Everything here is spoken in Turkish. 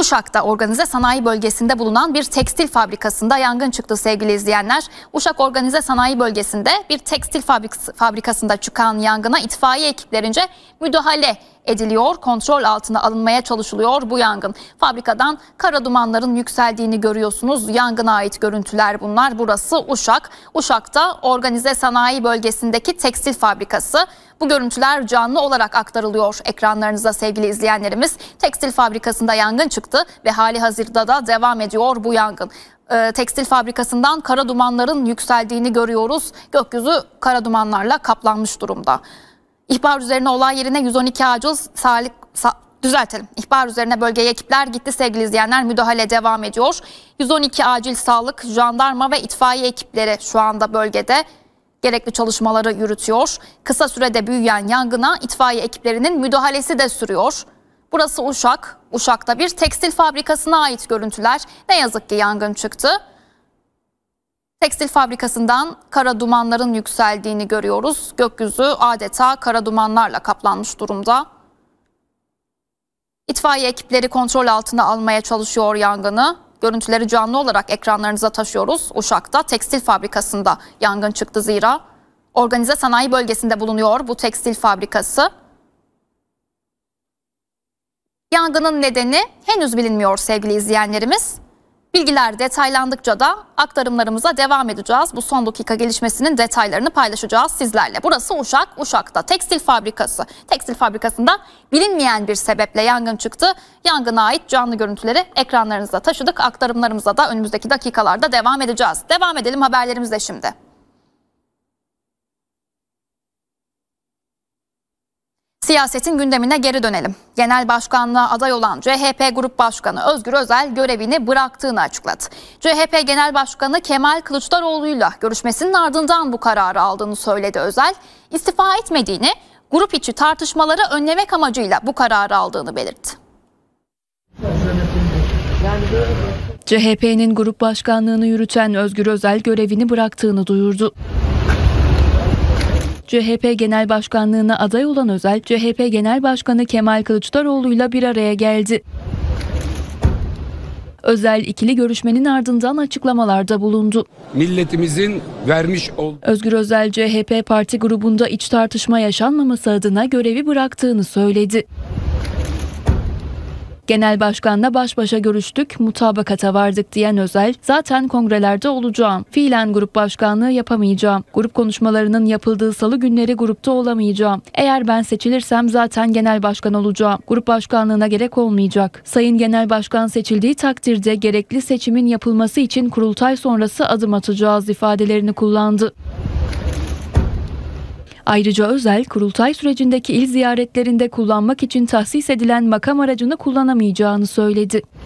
Uşak'ta organize sanayi bölgesinde bulunan bir tekstil fabrikasında yangın çıktı sevgili izleyenler. Uşak Organize Sanayi Bölgesi'nde bir tekstil fabrikasında çıkan yangına itfaiye ekiplerince müdahale ediliyor. Kontrol altına alınmaya çalışılıyor bu yangın. Fabrikadan kara dumanların yükseldiğini görüyorsunuz. Yangına ait görüntüler bunlar. Burası Uşak. Uşak'ta Organize Sanayi Bölgesi'ndeki tekstil fabrikası. Bu görüntüler canlı olarak aktarılıyor ekranlarınıza sevgili izleyenlerimiz. Tekstil fabrikasında yangın çıktı ve hali hazırda da devam ediyor bu yangın. Tekstil fabrikasından kara dumanların yükseldiğini görüyoruz. Gökyüzü kara dumanlarla kaplanmış durumda. İhbar üzerine olay yerine 112 acil İhbar üzerine bölgeye ekipler gitti sevgili izleyenler. Müdahale devam ediyor. 112 acil sağlık, jandarma ve itfaiye ekipleri şu anda bölgede gerekli çalışmaları yürütüyor. Kısa sürede büyüyen yangına itfaiye ekiplerinin müdahalesi de sürüyor. Burası Uşak. Uşak'ta bir tekstil fabrikasına ait görüntüler. Ne yazık ki yangın çıktı. Tekstil fabrikasından kara dumanların yükseldiğini görüyoruz. Gökyüzü adeta kara dumanlarla kaplanmış durumda. İtfaiye ekipleri kontrol altına almaya çalışıyor yangını. Görüntüleri canlı olarak ekranlarınıza taşıyoruz. Uşak'ta tekstil fabrikasında yangın çıktı zira. Organize sanayi bölgesinde bulunuyor bu tekstil fabrikası. Yangının nedeni henüz bilinmiyor sevgili izleyenlerimiz. Bilgiler detaylandıkça da aktarımlarımıza devam edeceğiz. Bu son dakika gelişmesinin detaylarını paylaşacağız sizlerle. Burası Uşak. Uşak'ta tekstil fabrikası. Tekstil fabrikasında bilinmeyen bir sebeple yangın çıktı. Yangına ait canlı görüntüleri ekranlarınıza taşıdık. Aktarımlarımıza da önümüzdeki dakikalarda devam edeceğiz. Devam edelim haberlerimizle şimdi. Siyasetin gündemine geri dönelim. Genel başkanlığa aday olan CHP Grup Başkanı Özgür Özel görevini bıraktığını açıkladı. CHP Genel Başkanı Kemal Kılıçdaroğlu'yla görüşmesinin ardından bu kararı aldığını söyledi Özel. İstifa etmediğini, grup içi tartışmaları önlemek amacıyla bu kararı aldığını belirtti. CHP'nin grup başkanlığını yürüten Özgür Özel görevini bıraktığını duyurdu. CHP Genel Başkanlığına aday olan Özel, CHP Genel Başkanı Kemal Kılıçdaroğlu'yla bir araya geldi. Özel ikili görüşmenin ardından açıklamalarda bulundu. Milletimizin vermiş olduğu... Özgür Özel, CHP parti grubunda iç tartışma yaşanmaması adına görevi bıraktığını söyledi. Genel Başkan'la baş başa görüştük, mutabakata vardık diyen Özel, zaten kongrelerde olacağım. Fiilen grup başkanlığı yapamayacağım. Grup konuşmalarının yapıldığı salı günleri grupta olamayacağım. Eğer ben seçilirsem zaten genel başkan olacağım. Grup başkanlığına gerek olmayacak. Sayın Genel Başkan seçildiği takdirde gerekli seçimin yapılması için kurultay sonrası adım atacağız ifadelerini kullandı. Ayrıca Özel, kurultay sürecindeki il ziyaretlerinde kullanmak için tahsis edilen makam aracını kullanamayacağını söyledi.